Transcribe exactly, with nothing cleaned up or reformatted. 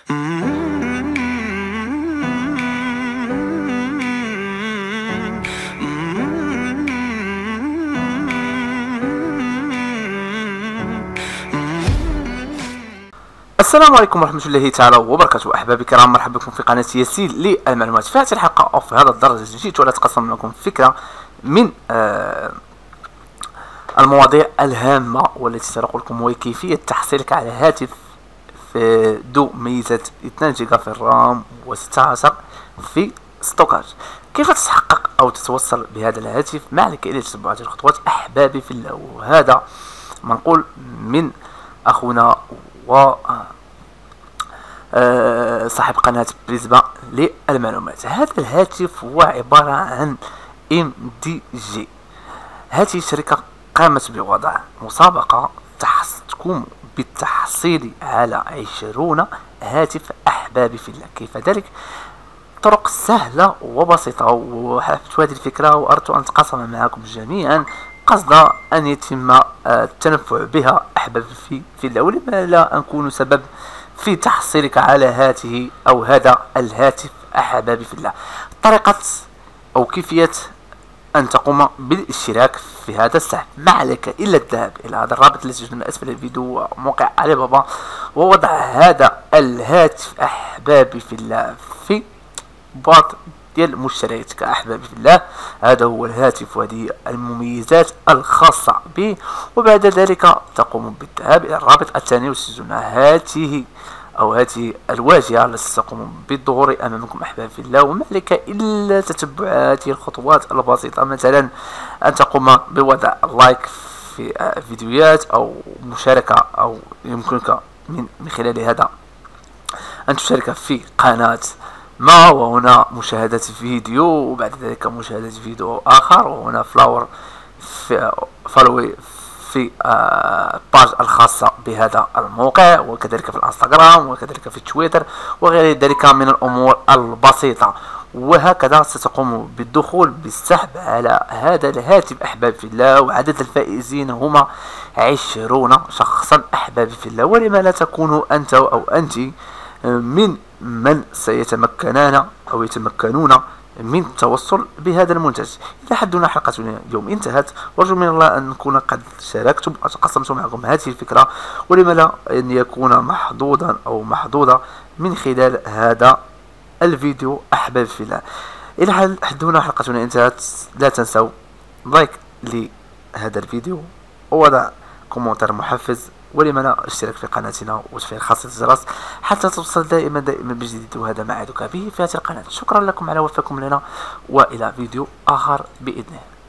السلام عليكم ورحمة الله تعالى وبركاته. أحبابي الكرام، مرحبا بكم في قناة ياسين للمعلومات. في هذه الحلقة أو في هذا الدرس جيت ولا أتقسم لكم فكرة من آه المواضيع الهامة والتي سنقول لكم هي كيفية تحصيلك على هاتف في ذو ميزة اثنين جيجا في الرام وستة عشر في ستوكاج. كيف تتحقق أو تتوصل بهذا الهاتف؟ ما عليك إلا تتبع هذه الخطوات أحبابي في الله، وهذا منقول من أخونا و أه صاحب قناة بريزبا للمعلومات. هذا الهاتف هو عبارة عن ام دي جي. هذه الشركة قامت بوضع مسابقة تقوم بالتحصيل على عشرون هاتف أحبابي في الله. كيف ذلك؟ طرق سهلة وبسيطة، وحبت هذه الفكرة وأردت أن أتقاسم معكم جميعا قصد أن يتم التنفع بها أحبابي في, في الله، ولما لا نكون سبب في تحصيلك على هاته أو هذا الهاتف أحبابي في الله. طريقة أو كيفية أن تقوم بالاشتراك في هذا السحب. ما عليك إلا الذهاب إلى هذا الرابط الذي تجد أسفل الفيديو، موقع علي بابا، ووضع هذا الهاتف أحبابي في الله في باط ديال مشترياتك أحبابي في الله. هذا هو الهاتف وهذه المميزات الخاصة به، وبعد ذلك تقوم بالذهاب إلى الرابط الثاني وتسجلون هاته أو هذه الواجهة التي ستقوم بالظهور أمامكم أحبابي في الله. وما عليك إلا تتبع هذه الخطوات البسيطة، مثلا أن تقوم بوضع لايك في فيديوهات أو مشاركة، أو يمكنك من, من خلال هذا أن تشارك في قناة ما، وهنا مشاهدة فيديو، وبعد ذلك مشاهدة فيديو آخر، وهنا فلاور في فالوي في باج الخاصة بهذا الموقع، وكذلك في الانستغرام، وكذلك في تويتر، وغير ذلك من الأمور البسيطة. وهكذا ستقوم بالدخول بالسحب على هذا الهاتف أحبابي في الله، وعدد الفائزين هما عشرون شخصا أحبابي في الله. ولما لا تكونوا أنت أو أنت من من سيتمكنون أو يتمكنون من التوصل بهذا المنتج. إلى حد هنا حلقتنا اليوم انتهت، وأرجو من الله أن نكون قد شاركتم أو تقسمت معكم هذه الفكرة، ولما لا أن يكون محظوظا أو محظوظة من خلال هذا الفيديو أحبابي في الله. إلى حد هنا حلقتنا انتهت. لا تنسوا لايك لهذا الفيديو ووضع كومنتار محفز، ولما لا اشترك في قناتنا وتفعيل خاصية الجرس حتى توصل دائما دائما بجديد، وهذا ما أعدك به في هذه القناة. شكرا لكم على وفاكم لنا، وإلى فيديو آخر بإذن الله.